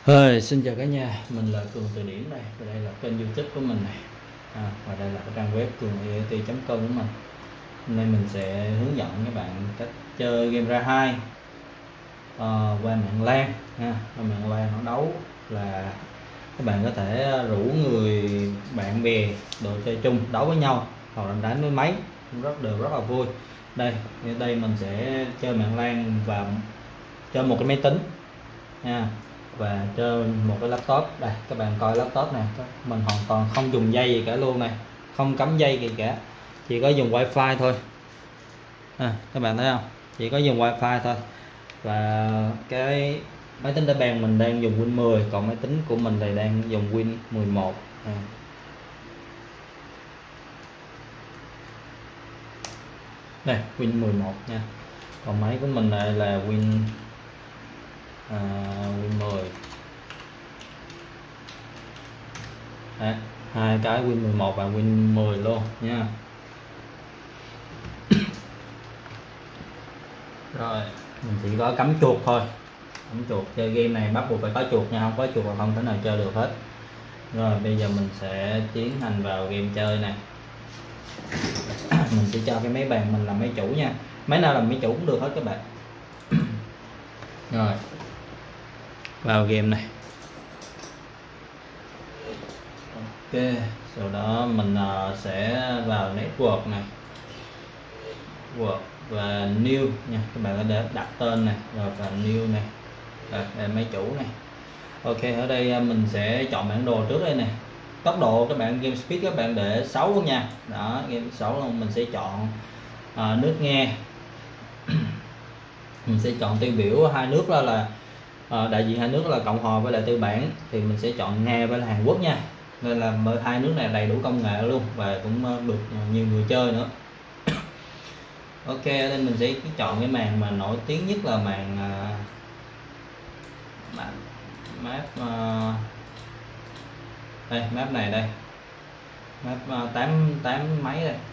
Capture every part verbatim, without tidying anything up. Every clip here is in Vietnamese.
Hey, xin chào cả nhà, mình là Cường Từ Điển đây, và đây là kênh YouTube của mình này, à, và đây là cái trang web cường i e t chấm com của mình. Hôm nay mình sẽ hướng dẫn các bạn cách chơi game ra hai uh, qua mạng LAN, ha. Qua mạng LAN nó đấu là các bạn có thể rủ người bạn bè đồ chơi chung đấu với nhau, hoặc là đánh với máy rất đều rất là vui. Đây, đây mình sẽ chơi mạng LAN và chơi một cái máy tính nha, và trên một cái laptop. Đây các bạn coi laptop này, mình hoàn toàn không dùng dây gì cả luôn này, không cắm dây gì cả, chỉ có dùng wifi thôi, à, các bạn thấy không, chỉ có dùng wifi thôi. Và cái máy tính để bàn mình đang dùng Win mười, còn máy tính của mình thì đang dùng Win mười một, à. Đây Win mười một nha, còn máy của mình này là Win à, Win mười. Đấy, hai cái Win mười một và Win mười luôn nha. Rồi mình chỉ có cắm chuột thôi, cắm chuột. Chơi game này bắt buộc phải có chuột nha, không có chuột là không thể nào chơi được hết. Rồi bây giờ mình sẽ tiến hành vào game chơi này. Mình sẽ cho cái máy bàn mình làm máy chủ nha, máy nào làm máy chủ cũng được hết các bạn. Rồi vào game này. Ok, sau đó mình sẽ vào network này, network và new nha, các bạn có thể đặt tên này, rồi và new này, rồi đây máy chủ này. Ok, ở đây mình sẽ chọn bản đồ trước đây này. Tốc độ các bạn game speed các bạn để sáu luôn nha. Đó, game sáu luôn. Mình sẽ chọn à, nước nghe. Mình sẽ chọn tiêu biểu hai nước đó là à, đại diện hai nước là Cộng hòa với lại Tư bản, thì mình sẽ chọn Nga với là Hàn Quốc nha. Nên là hai nước này đầy đủ công nghệ luôn và cũng được nhiều người chơi nữa. Ok, nên mình sẽ chọn cái màn mà nổi tiếng nhất là màn uh, map, map uh, đây map này đây, map uh, tám tám mấy đây.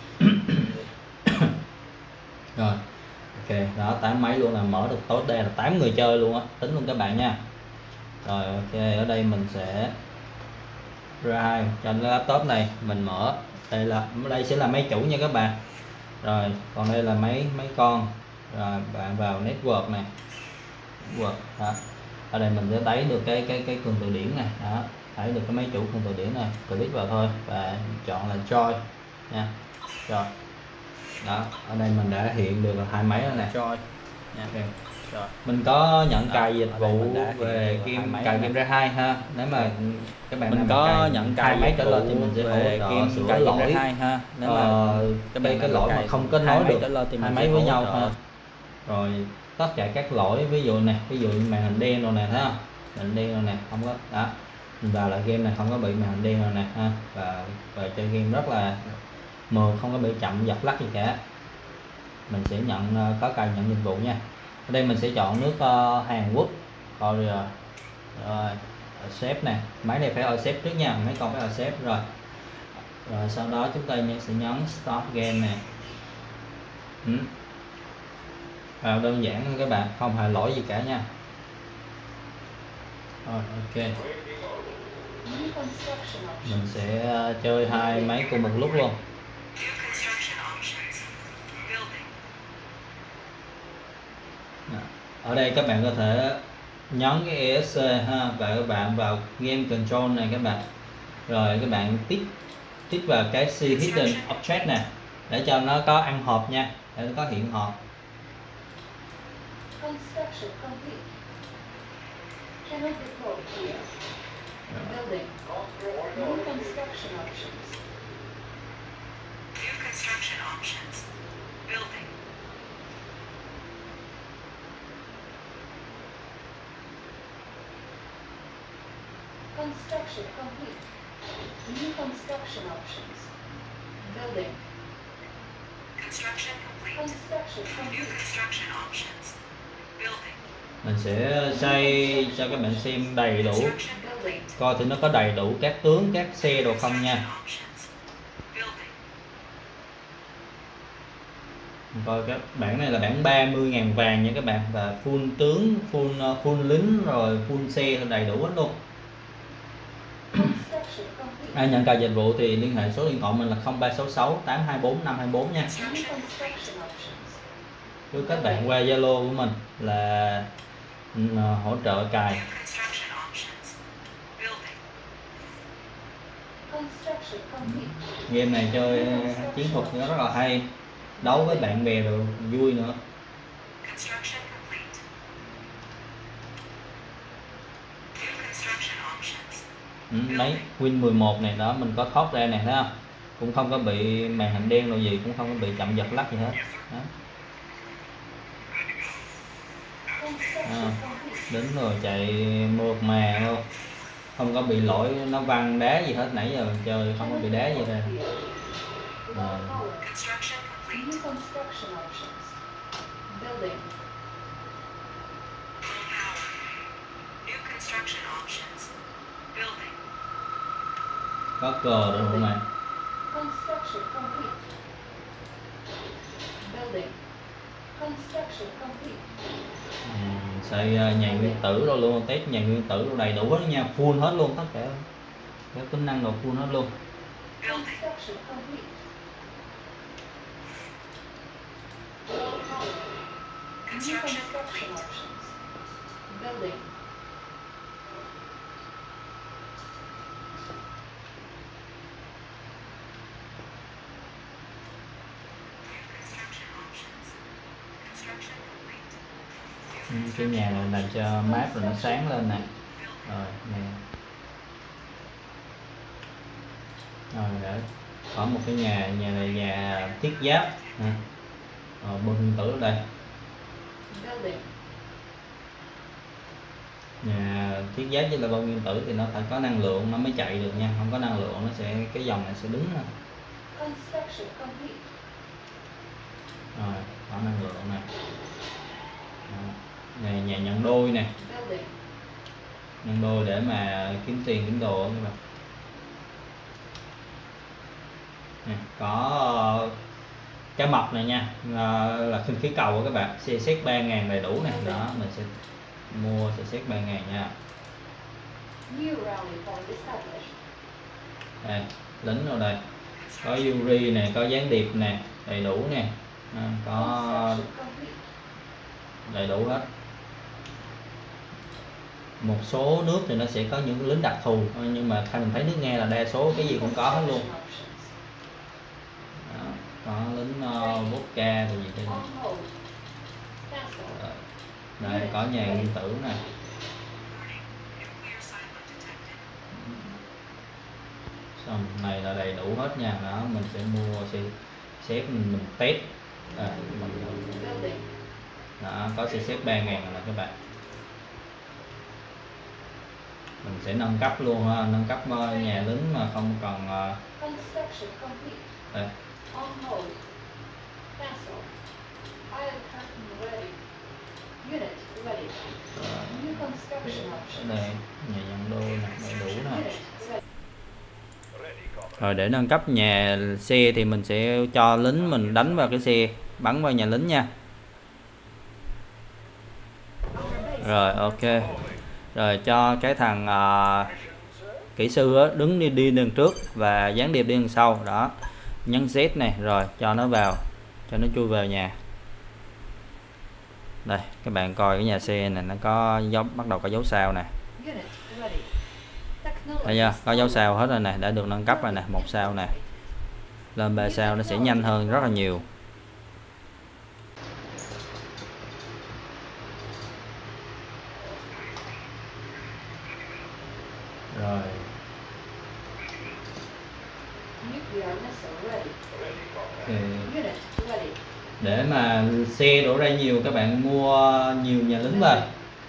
Rồi ok, đó tám mấy luôn, là mở được tối đa là tám người chơi luôn á, tính luôn các bạn nha. Rồi ok, ở đây mình sẽ ra trên cái laptop này mình mở, đây là đây sẽ là máy chủ nha các bạn. Rồi còn đây là máy máy con. Rồi bạn vào network này, network đó. Ở đây mình sẽ thấy được cái cái cái cường từ điển này đó, thấy được cái máy chủ cường từ điển này, click vào thôi và chọn là join nha. Rồi đó, ở đây mình đã hiện được là hai máy đó nè, join nha. Okay. Rồi mình có nhận cài dịch vụ về game cài game ra hai ha. Nếu mà các bạn mình có nhận cài máy trở lên thì mình sẽ về game sửa lỗi hai ha. Nếu mà ờ, cái, cái, cái lỗi mà không kết nối được hai máy với nhau ha. Rồi tất cả các lỗi, ví dụ này, ví dụ màn hình đen rồi nè, thấy không, màn hình đen rồi nè, không có đó, mình vào lại game này không có bị màn hình đen rồi nè ha, và và chơi game rất là mượt, không có bị chậm giật lắc gì cả. Mình sẽ nhận có cài nhận dịch vụ nha. Ở đây mình sẽ chọn nước uh, Hàn Quốc. Rồi rồi accept nè, máy này phải accept trước nha, mấy con phải accept rồi. Rồi sau đó chúng ta sẽ nhấn start game nè. Ừ. Vào đơn giản các bạn, không hề lỗi gì cả nha. Rồi ok, mình sẽ chơi hai máy cùng một lúc luôn. Ở đây các bạn có thể nhấn cái e ét xê ha, và các bạn vào game control này các bạn, rồi các bạn tích tích vào cái see hidden object nè, để cho nó có ăn hộp nha, để nó có hiện hộp. Construction complete. New construction options. Building. Construction complete. Construction New complete. construction options. Building. Mình sẽ xây cho các bạn xem đầy đủ, Construction coi thì nó có đầy đủ các tướng, các xe đồ không nha. options. Building. Coi cái bản này là bản ba mươi ngàn vàng nha các bạn, và full tướng, full full lính rồi full xe đầy đủ hết luôn. Construction complete. Ai nhận cài dịch vụ thì liên hệ số điện thoại mình là không ba sáu sáu tám hai bốn năm hai bốn nha. New construction options. Cứ các bạn qua Zalo của mình là ừ, hỗ trợ cài. New construction options. Building. Construction complete. Game này chơi chiến thuật nó rất là hay, đấu với bạn bè rồi vui nữa. Construction complete. New construction options. Ừ, đấy Win mười một này đó, mình có thoát ra này thấy không, cũng không có bị màn hình đen rồi gì, cũng không có bị chậm giật lắc gì hết đó. Construction À, complete. đến rồi chạy mượt mà luôn, không có bị lỗi nó văng đá gì hết, nãy giờ mình chơi không có bị đá gì ra. Rồi. Construction complete. New construction options. Building. Low power. New construction options. Building. Có cờ rồi không mày. Construction complete. Building. Construction complete. Ừ, xây uh, nhà nguyên tử rồi luôn, test nhà nguyên tử rồi đầy đủ hết nha, full hết luôn, tất cả các tính năng rồi full hết luôn. Building. Construction complete. Low power. New Construction construction complete. options. Building. Construction options. Construction complete. Ừ, cái nhà này làm cho map rồi nó sáng lên nè. Rồi nè. Rồi để có một cái nhà, nhà này nhà thiết giáp nè. Rồi bom nguyên tử ở đây. Building. Nhà thiết giáp với là bom nguyên tử thì nó phải có năng lượng nó mới chạy được nha, không có năng lượng nó sẽ cái dòng này sẽ đứng nè. Construction complete. Rồi có năng lượng nè. Đó. Này nhà nhận đôi nè, Building. nhân đôi để mà kiếm tiền kiếm đồ các bạn. Nè, có ờ, cá mập này nha, ờ, là khinh khí cầu của các bạn, xe xét ba ngàn đầy đủ nè, đó mình sẽ mua xe xét ba ngàn nha. New rally point established. Đây lính rồi đây, có Yuri nè, có gián điệp nè, đầy đủ nè. À, có Construction complete. đầy đủ hết. Một số nước thì nó sẽ có những lính đặc thù, nhưng mà thay mình thấy nước Nga là đa số cái gì cũng có hết luôn. Construction options. Đó, có lính uh, vodka rồi gì đây. On hold. Cancel. Đây có nhà nguyên tử nè. Warning. Nuclear silo detected. Xong này là đầy đủ hết nha, đó mình sẽ mua sẽ xếp mình, mình test à, mình, Building. đó có xe xếp ba ngàn rồi nè các bạn. Mình sẽ nâng cấp luôn ha, nâng cấp uh, nhà lính mà không cần uh, Construction complete. đây. On hold. Cancel. Iron curtain ready. Unit ready. Rồi, New construction ở options. đây nhà nhận đôi nè, đầy đủ nè. Unit ready. Rồi để nâng cấp nhà xe thì mình sẽ cho lính mình đánh vào cái xe, bắn vào nhà lính nha. Rồi ok. Rồi cho cái thằng uh, kỹ sư á, đứng đi đi đường trước và gián điệp đi đằng sau đó, nhấn Z này rồi cho nó vào, cho nó chui vào nhà. Đây các bạn coi cái nhà xe này nó có dấu, bắt đầu có dấu sao nè, Unit ready. Technology. thấy chưa, có dấu sao hết rồi nè, đã được nâng cấp rồi nè, một sao nè, lên ba sao nó sẽ nhanh hơn rất là nhiều. Rồi Nuclear missile ready. thì Unit ready. để mà xe đổ ra nhiều các bạn mua nhiều nhà lính về.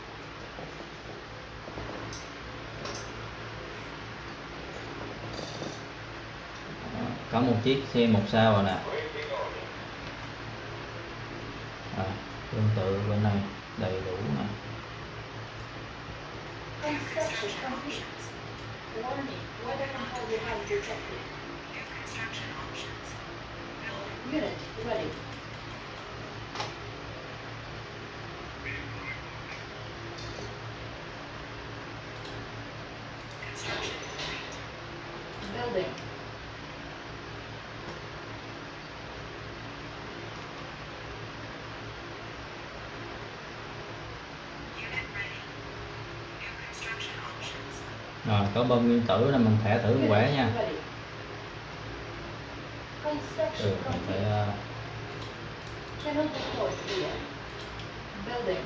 Đó, có một chiếc xe một sao rồi nè. À, tương tự bên này đầy đủ nè. Construction complete. Warning. Weather control device detected. New construction options. Building. Unit ready. Building. Unit ready. New construction options. Rồi có bom nguyên tử là mình thẻ thử Unit quả nha. ready. Ừ, Construction mình phải complete. ờ, Cannot deploy here. Building.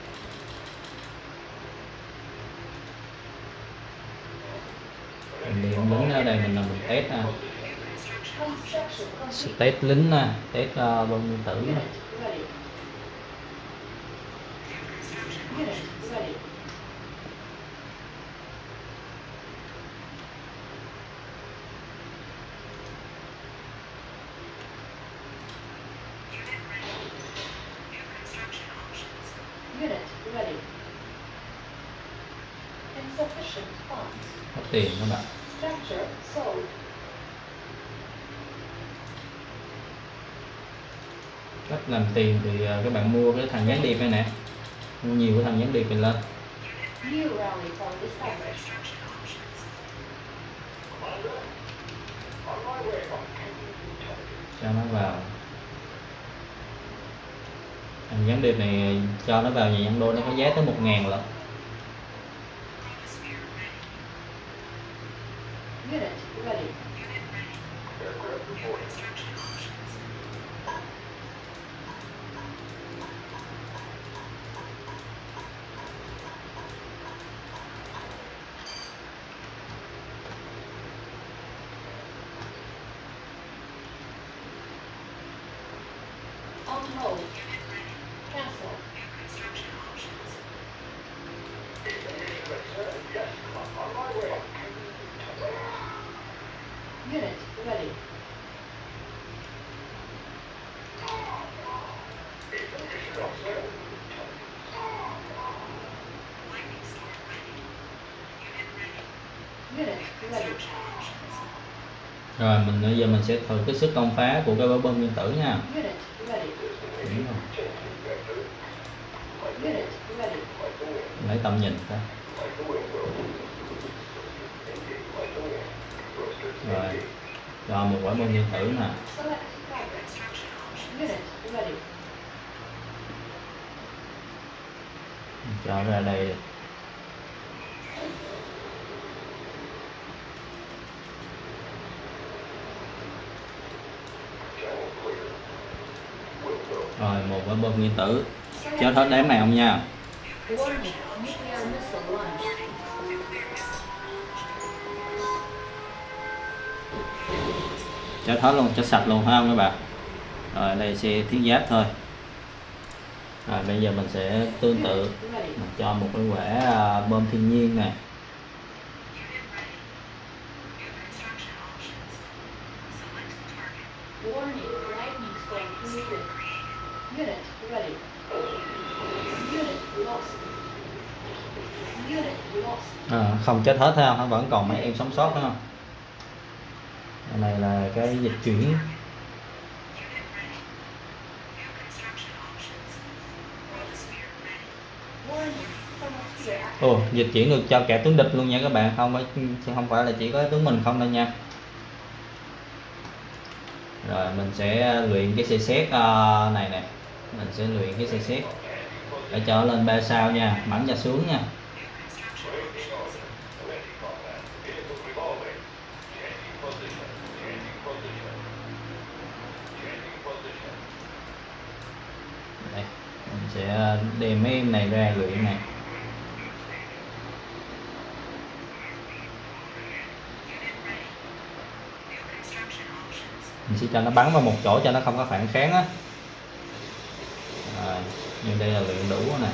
mình điện lính ở đây mình làm mình test nè, Construction complete. test lính nè, test ờ, bom nguyên tử nè. Unit ready. Unit ready. Unit ready. New construction options. Unit ready. Insufficient funds. Mất tiền các bạn. Structure sold. Cách làm tiền thì ờ, các bạn mua cái thằng gián điệp này nè, mua nhiều cái thằng gián điệp mình lên. New rally point established. Construction options. Cho nó vào, thằng gián điệp này cho nó vào nhà dân đô nó có giá tới một ngàn lận. Chronosphere ready. Unit ready. Unit ready. New construction options. On hold. Unit ready. Cancel. New construction options. Unit ready. Lightning storm ready. Unit ready. Unit ready. Construction options. Rồi mình bây giờ mình sẽ thử cái sức công phá của cái bom nguyên tử nha. Unit ready. Đúng rồi. Unit ready. Lấy tầm nhìn coi. Rồi cho một quả bom nguyên tử nè. Select target. Construction options. Unit ready. Cho ra đây. Rồi một quả bom nguyên tử. Cho hết đám này không nha. Warning. Nuclear missile launch. Cho hết luôn, cho sạch luôn ha các bạn. Rồi đây sẽ thiết giáp thôi. Rồi bây giờ mình sẽ tương tự Unit ready. mình cho một cái quả à, bom thiên nhiên nè. Unit ready. New construction options. Select target. Warning. Lightning storm created. Created. Unit ready. Unit lost. Unit lost. À, không chết hết ha, nó vẫn còn mấy em sống sót ha. Cái này là cái dịch chuyển. Unit ready. New construction options. Chronosphere ready. Warning. Thermosphere active. Ồ, dịch chuyển được cho cả tướng địch luôn nha các bạn, không phải không phải là chỉ có tướng mình không đâu nha. Rồi mình sẽ luyện cái xe xét uh, này nè, mình sẽ luyện cái xe xét để cho nó lên ba sao nha, bắn ra xuống nha. New construction options. Đây, mình sẽ đem mấy em này ra luyện này. Unit ready. New construction options. Mình sẽ cho nó bắn vào một chỗ cho nó không có phản kháng á. Rồi, như đây là luyện đủ nè.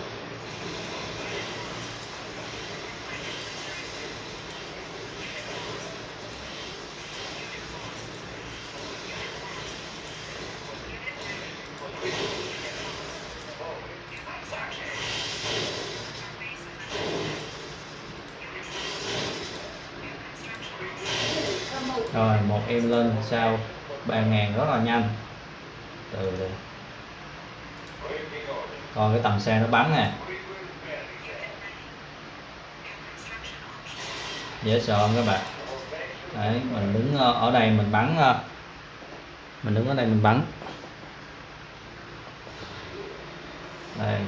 Rồi một em lên sao ba ngàn rất là nhanh. Từ đây. Còn cái tầm xe nó bắn nè. Dễ sợ không các bạn? Đấy, mình đứng ở đây mình bắn, mình đứng ở đây mình bắn đây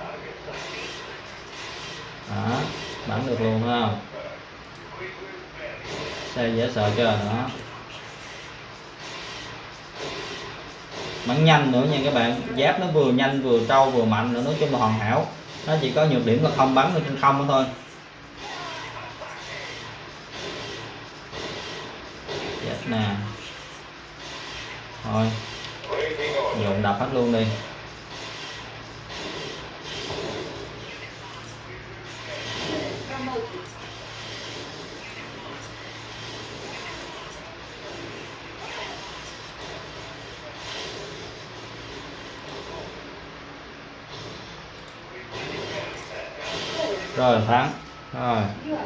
đó, bắn được luôn không, xe dễ sợ chưa đó, bắn nhanh nữa nha các bạn, giáp nó vừa nhanh vừa trâu vừa mạnh nữa, nói chung là hoàn hảo. Nó chỉ có nhược điểm là không bắn được trên không thôi. Chết nè, thôi dồn đập hết luôn đi. Rồi thắng rồi,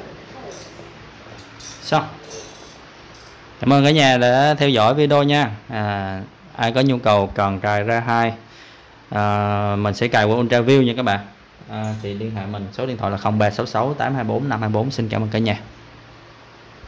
xong. Cảm ơn cả nhà đã theo dõi video nha. À, ai có nhu cầu cần cài ra hai, à, mình sẽ cài qua UltraView nha các bạn. À, thì liên hệ mình, số điện thoại là không ba sáu sáu tám hai bốn năm hai bốn. Xin cảm ơn cả nhà.